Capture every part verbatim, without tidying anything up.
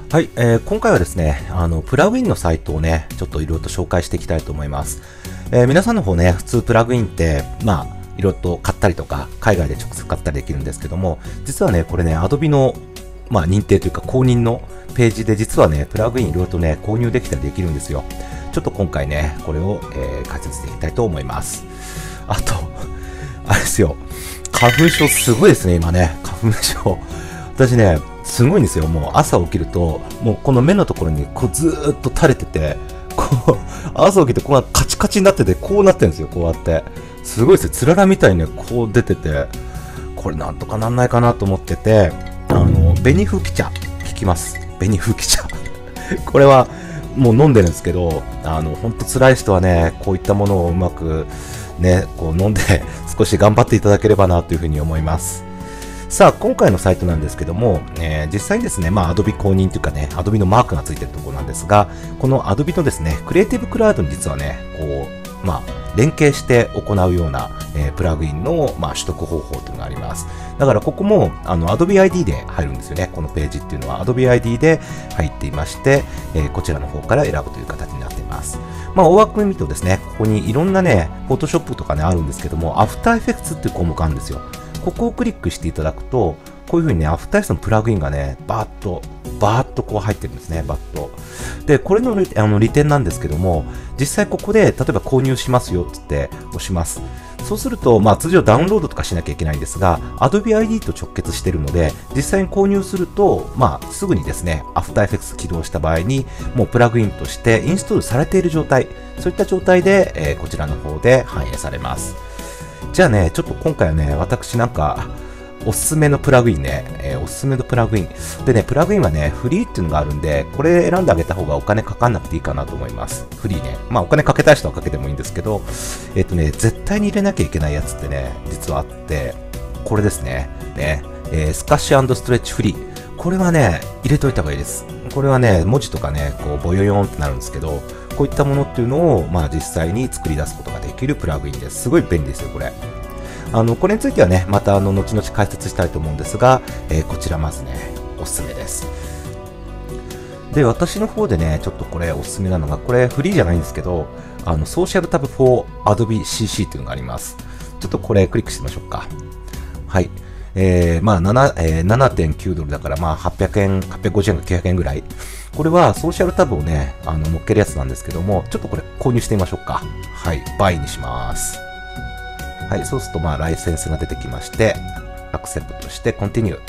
はい、えー、今回はですね、あの、プラグインのサイトをね、ちょっといろいろと紹介していきたいと思います。えー、皆さんの方ね、普通プラグインって、まあ、いろいろと買ったりとか、海外で直接買ったりできるんですけども、実はね、これね、Adobe の、まあ、認定というか公認のページで、実はね、プラグインいろいろとね、購入できたりできるんですよ。ちょっと今回ね、これを、えー、解説していきたいと思います。あと、あれですよ、花粉症すごいですね、今ね、花粉症。私ね、すごいんですよ。もう朝起きると、もうこの目のところにこうずーっと垂れてて、こう、朝起きてこうカチカチになってて、こうなってるんですよ、こうやって。すごいですよ。つららみたいにね、こう出てて、これなんとかなんないかなと思ってて、あの、紅吹き茶、効きます。紅吹き茶。これはもう飲んでるんですけど、あの、ほんと辛い人はね、こういったものをうまくね、こう飲んで少し頑張っていただければなというふうに思います。さあ、今回のサイトなんですけども、えー、実際にですね、まあ、Adobe 公認というかね、Adobe のマークがついてるところなんですが、この Adobe のですね、クリエイティブクラウドに実はね、こう、まあ、連携して行うような、えー、プラグインの、まあ、取得方法というのがあります。だから、ここも、あの、Adobe アイディー で入るんですよね。このページっていうのは Adobe アイディー で入っていまして、えー、こちらの方から選ぶという形になっています。まあ、大枠に見るとですね、ここにいろんなね、Photoshop とかね、あるんですけども、After Effects っていう項目あるんですよ。ここをクリックしていただくと、こういう風にね、After Effectsのプラグインがね、バーッと、バーッとこう入ってるんですね、バッと。で、これのあの利点なんですけども、実際ここで、例えば購入しますよって言って押します。そうすると、まあ通常ダウンロードとかしなきゃいけないんですが、Adobe アイディー と直結しているので、実際に購入すると、まあすぐにですね、After Effects 起動した場合に、もうプラグインとしてインストールされている状態、そういった状態で、えー、こちらの方で反映されます。じゃあね、ちょっと今回はね、私なんか、おすすめのプラグインね、えー、おすすめのプラグイン。でね、プラグインはね、フリーっていうのがあるんで、これ選んであげた方がお金かかんなくていいかなと思います。フリーね。まあお金かけたい人はかけてもいいんですけど、えっとね、絶対に入れなきゃいけないやつってね、実はあって、これですね。ね、えー、スカッシュ&ストレッチフリー。これはね、入れといた方がいいです。これはね、文字とかね、こう、ボヨヨンってなるんですけど、こういったものっていうのを、まあ実際に作り出すことができるプラグインです。すごい便利ですよ、これ。あの、これについてはね、またあの、後々解説したいと思うんですが、えー、こちらまずね、おすすめです。で、私の方でね、ちょっとこれおすすめなのが、これフリーじゃないんですけど、あの、ソーシャルタブ for Adobe シーシー っていうのがあります。ちょっとこれクリックしてみましょうか。はい。えー、まあ、なな、えー、ななてんきゅうドルだから、まあ、はっぴゃくえん、はっぴゃくごじゅうえんかきゅうひゃくえんぐらい。これはソーシャルタブをね、あの、乗っけるやつなんですけども、ちょっとこれ購入してみましょうか。はい。バイにします。はい、そうすると、まあ、ライセンスが出てきまして、アクセプトして、コンティニュー。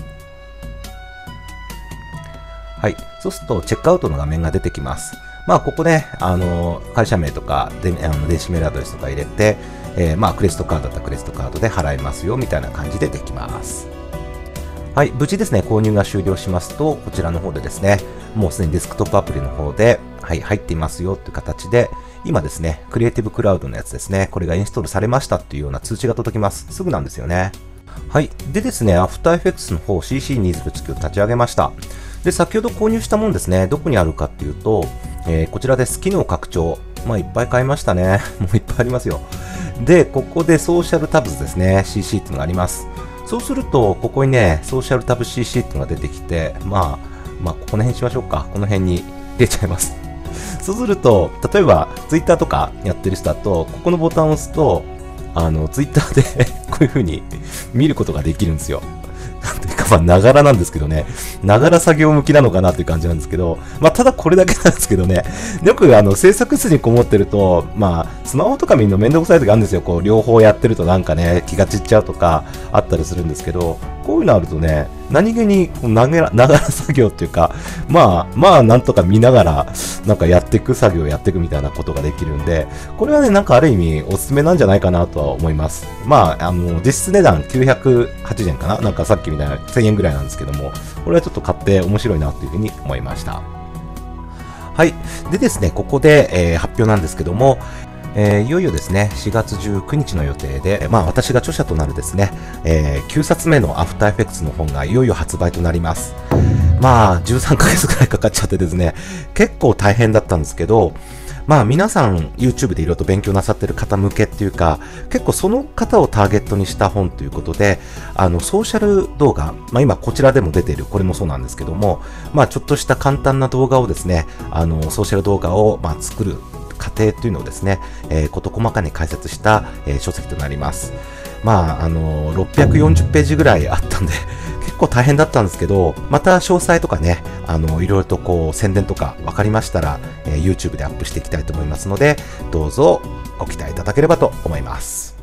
はい、そうすると、チェックアウトの画面が出てきます。まあ、ここね、あの、会社名とか、であの電子メールアドレスとか入れて、えー、まあ、クレジットカードだったらクレジットカードで払いますよ、みたいな感じでできます。はい、無事ですね、購入が終了しますと、こちらの方でですね、もうすでにデスクトップアプリの方で、はい、入っていますよという形で、今ですね、クリエイティブクラウドのやつですね、これがインストールされましたっていうような通知が届きます。すぐなんですよね。はい。でですね、After Effects の方 シーシーにじゅうきゅう 立ち上げました。で、先ほど購入したもんですね、どこにあるかっていうと、えー、こちらです。機能拡張。まあ、いっぱい買いましたね。もういっぱいありますよ。で、ここでソーシャルタブズですね、シーシー っていうのがあります。そうすると、ここにね、ソーシャルタブ シーシー っていうのが出てきて、まあ、まあ、この辺にしましょうか。この辺に出ちゃいます。そうすると、例えば、ツイッターとかやってる人だと、ここのボタンを押すと、あの、ツイッターでこういう風に見ることができるんですよ。なんていうか、まあ、ながらなんですけどね。ながら作業向きなのかなっていう感じなんですけど、まあ、ただこれだけなんですけどね。よく、あの、制作室にこもってると、まあ、スマホとか見るのめんどくさい時あるんですよ。こう、両方やってるとなんかね、気が散っちゃうとかあったりするんですけど、こういうのあるとね、何気にながら、ながら作業っていうか、まあ、まあ、なんとか見ながら、なんかやっていく作業をやっていくみたいなことができるんで、これはね、なんかある意味おすすめなんじゃないかなとは思います。まあ、あの、実質値段きゅうひゃくはちじゅうえんかな、なんかさっきみたいなせんえんぐらいなんですけども、これはちょっと買って面白いなというふうに思いました。はい。でですね、ここで、えー、発表なんですけども、えー、いよいよですね、しがつじゅうくにちの予定で、まあ私が著者となるですね、えー、きゅうさつめの After Effects の本がいよいよ発売となります。まあじゅうさんかげつくらいかかっちゃってですね、結構大変だったんですけど、 まあ皆さん YouTube でいろいろと勉強なさってる方向けっていうか、結構その方をターゲットにした本ということで、あのソーシャル動画、まあ今こちらでも出ている、これもそうなんですけども、まあちょっとした簡単な動画をですね、あのソーシャル動画をまあ作る過程というのをですね、えー、事細かに解説した、えー、書籍となります。まああのろっぴゃくよんじゅっページぐらいあったんで、結構大変だったんですけど、また詳細とかね、あの、いろいろとこう、宣伝とか分かりましたら、えー、YouTube でアップしていきたいと思いますので、どうぞご期待いただければと思います。